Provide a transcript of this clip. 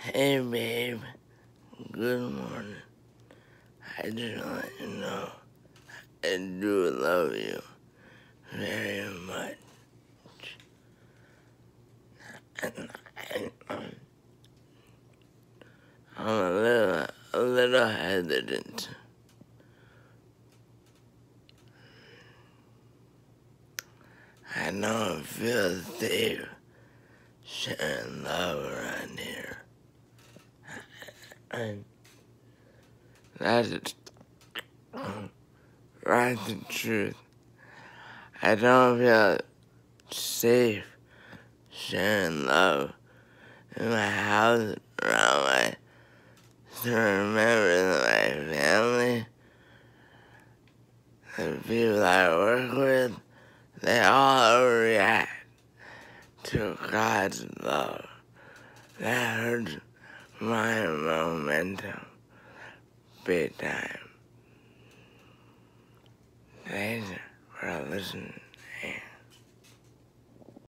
Hey babe, good morning. I just want you to know I do love you very much. And I'm a little hesitant. I don't feel safe sharing love around here. And that's the truth. I don't feel safe sharing love in my house around my certain members of my family. The people I work with, they all react to God's love. That hurts my momentum big time. Thanks for listening.